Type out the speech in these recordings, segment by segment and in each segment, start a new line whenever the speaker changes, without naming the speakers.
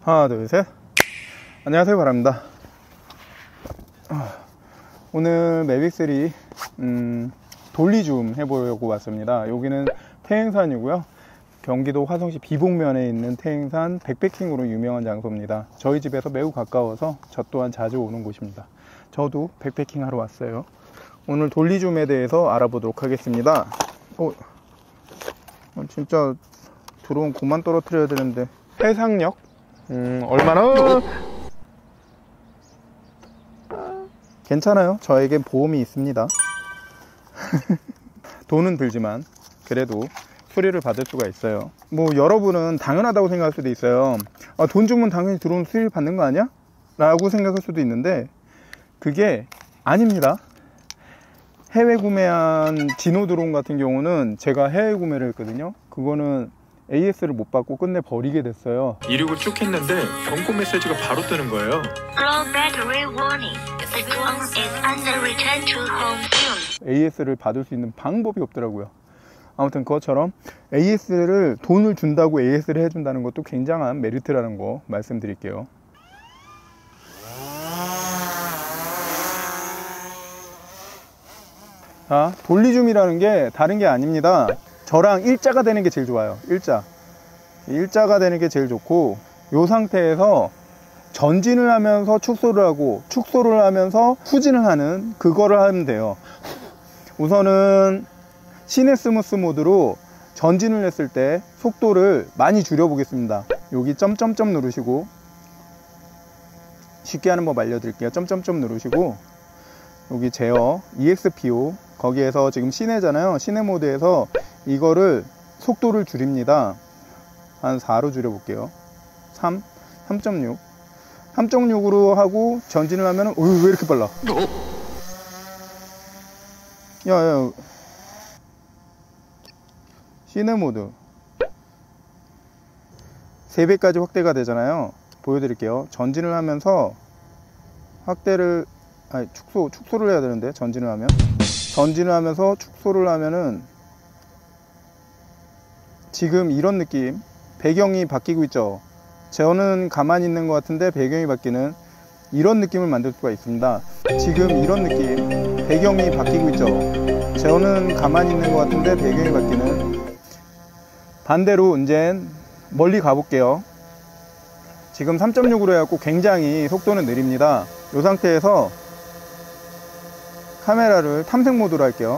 하나 둘 셋. 안녕하세요, 바람입니다. 오늘 매빅3 돌리줌 해보려고 왔습니다. 여기는 태행산이고요, 경기도 화성시 비봉면에 있는 태행산 백패킹으로 유명한 장소입니다. 저희 집에서 매우 가까워서 저 또한 자주 오는 곳입니다. 저도 백패킹 하러 왔어요. 오늘 돌리줌에 대해서 알아보도록 하겠습니다. 진짜 드론 그만 떨어뜨려야 되는데. 해상력 얼마나? 괜찮아요. 저에겐 보험이 있습니다. 돈은 들지만 그래도 수리를 받을 수가 있어요. 뭐 여러분은 당연하다고 생각할 수도 있어요. 돈 주면 당연히 드론 수리 받는 거 아니야? 라고 생각할 수도 있는데 그게 아닙니다. 해외 구매한 진호 드론 같은 경우는 제가 해외 구매를 했거든요. 그거는 AS를 못 받고 끝내 버리게 됐어요.
이륙을 쭉 했는데 경고 메시지가 바로 뜨는 거예요.
Low battery warning. The drone is under return to home soon.
AS를 받을 수 있는 방법이 없더라고요. 아무튼 그것처럼 AS를 돈을 준다고 AS를 해준다는 것도 굉장한 메리트라는 거 말씀드릴게요. 자, 돌리줌이라는 게 다른 게 아닙니다. 저랑 일자가 되는 게 제일 좋아요. 일자가 되는 게 제일 좋고, 이 상태에서 전진을 하면서 축소를 하고 축소를 하면서 후진을 하는 그거를 하면 돼요. 우선은 시내 스무스 모드로 전진을 했을 때 속도를 많이 줄여 보겠습니다. 여기 점점점 누르시고, 쉽게 하는 법 알려드릴게요. 점점점 누르시고 여기 제어 EXPO, 거기에서 지금 시내잖아요. 시내 모드에서 이거를 속도를 줄입니다. 한 4로 줄여 볼게요. 3.6 3.6으로 하고 전진을 하면 왜 이렇게 빨라? 야 시내 모드 3배까지 확대가 되잖아요. 보여드릴게요. 전진을 하면서 확대를, 축소를 해야 되는데, 전진을 하면서 축소를 하면은 지금 이런 느낌, 배경이 바뀌고 있죠. 저는 가만히 있는 것 같은데 배경이 바뀌는 이런 느낌을 만들 수가 있습니다. 지금 이런 느낌, 배경이 바뀌고 있죠. 저는 가만히 있는 것 같은데 배경이 바뀌는. 반대로 이제 멀리 가볼게요. 지금 3.6으로 해갖고 굉장히 속도는 느립니다. 이 상태에서 카메라를 탐색 모드로 할게요.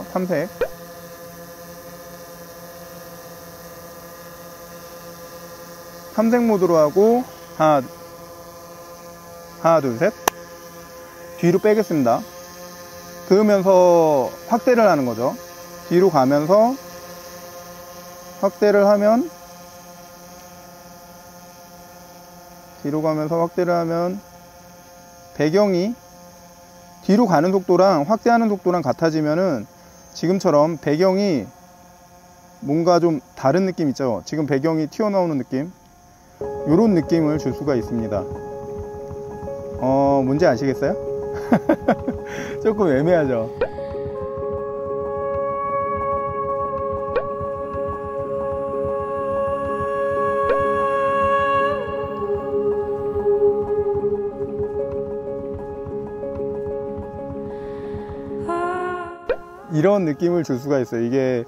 탐색 모드로 하고 하나 둘 셋 뒤로 빼겠습니다. 그러면서 확대를 하는 거죠. 뒤로 가면서 확대를 하면 배경이 뒤로 가는 속도랑 확대하는 속도랑 같아지면은 지금처럼 배경이 뭔가 좀 다른 느낌 있죠. 지금 배경이 튀어나오는 느낌, 요런 느낌을 줄 수가 있습니다. 뭔지 아시겠어요? 조금 애매하죠. 이런 느낌을 줄 수가 있어요. 이게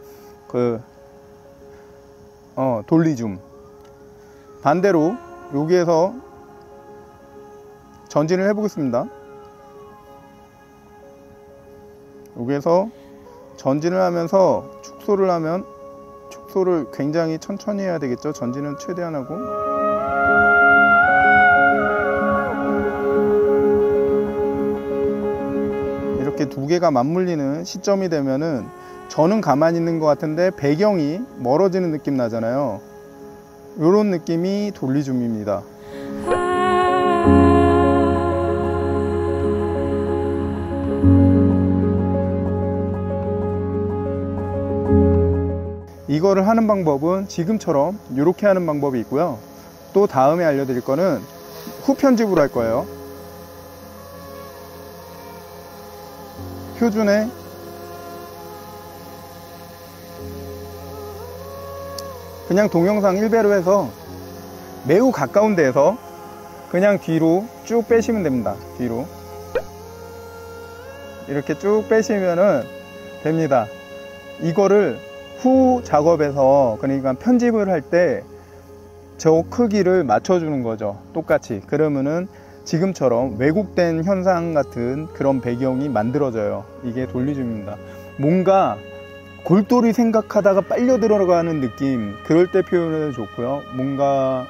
돌리줌. 반대로 여기에서 전진을 해보겠습니다. 여기에서 전진을 하면서 축소를 굉장히 천천히 해야 되겠죠. 전진은 최대한 하고, 이렇게 두 개가 맞물리는 시점이 되면은 저는 가만히 있는 것 같은데 배경이 멀어지는 느낌 나잖아요. 요런 느낌이 돌리줌입니다. 이거를 하는 방법은 지금처럼 이렇게 하는 방법이 있고요. 또 다음에 알려드릴 거는 후편집으로 할 거예요. 표준에 그냥 동영상 1배로 해서 매우 가까운 데에서 그냥 뒤로 쭉 빼시면 됩니다. 뒤로 이렇게 쭉 빼시면은 됩니다. 이거를 후 작업에서, 그러니까 편집을 할 때 저 크기를 맞춰주는 거죠. 똑같이. 그러면은 지금처럼 왜곡된 현상 같은 그런 배경이 만들어져요. 이게 돌리줌입니다. 뭔가 골똘히 생각하다가 빨려 들어가는 느낌, 그럴 때 표현해도 좋고요. 뭔가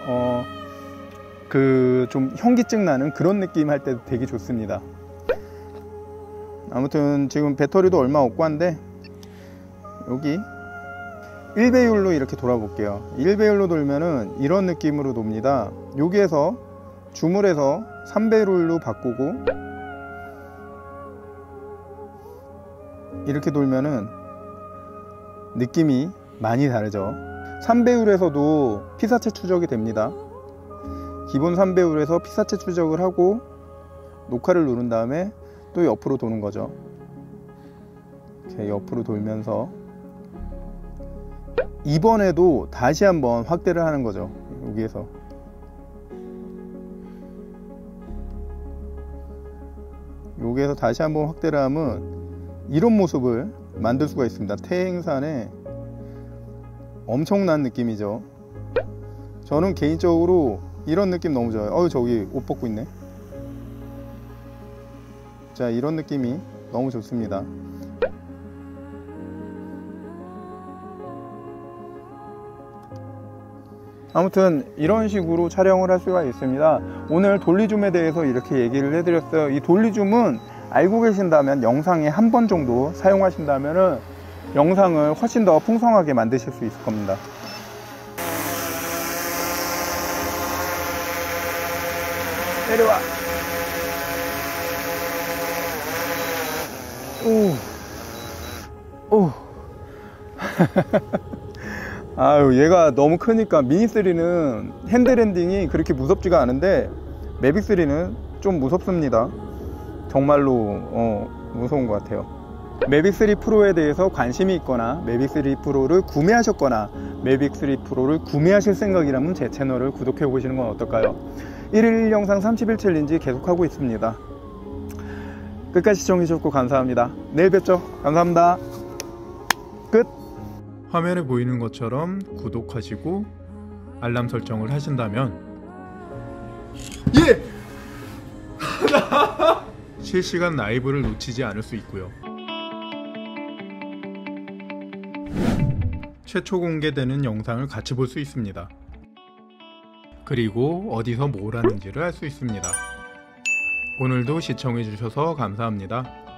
그 좀 현기증 나는 그런 느낌 할 때도 되게 좋습니다. 아무튼 지금 배터리도 얼마 없고 한데, 여기 1배율로 이렇게 돌아볼게요. 1배율로 돌면은 이런 느낌으로 돕니다. 여기에서 줌을해서 3배율로 바꾸고 이렇게 돌면은 느낌이 많이 다르죠. 3배율에서도 피사체 추적이 됩니다. 기본 3배율에서 피사체 추적을 하고 녹화를 누른 다음에 또 옆으로 도는 거죠. 이렇게 옆으로 돌면서 이번에도 다시 한번 확대를 하는 거죠. 여기에서 다시 한번 확대를 하면 이런 모습을 만들 수가 있습니다. 태행산의 엄청난 느낌이죠. 저는 개인적으로 이런 느낌 너무 좋아요. 저기 옷 벗고 있네. 자, 이런 느낌이 너무 좋습니다. 아무튼 이런 식으로 촬영을 할 수가 있습니다. 오늘 돌리줌에 대해서 이렇게 얘기를 해드렸어요. 이 돌리줌은 알고 계신다면 영상에 한 번 정도 사용하신다면 영상을 훨씬 더 풍성하게 만드실 수 있을 겁니다. 내려와. 오. 아유, 얘가 너무 크니까 미니3는 핸들핸딩이 그렇게 무섭지가 않은데 매빅3는 좀 무섭습니다. 정말로 무서운 것 같아요. 매빅3 프로에 대해서 관심이 있거나 매빅3 프로를 구매하셨거나 매빅3 프로를 구매하실 생각이라면 제 채널을 구독해 보시는 건 어떨까요? 1일 영상 30일 챌린지 계속하고 있습니다. 끝까지 시청해 주셨고 감사합니다. 내일 뵙죠. 감사합니다. 끝.
화면에 보이는 것처럼 구독하시고 알람 설정을 하신다면 실시간 라이브를 놓치지 않을 수 있고요. 최초 공개되는 영상을 같이 볼 수 있습니다. 그리고 어디서 뭘 하는지를 알 수 있습니다. 오늘도 시청해 주셔서 감사합니다.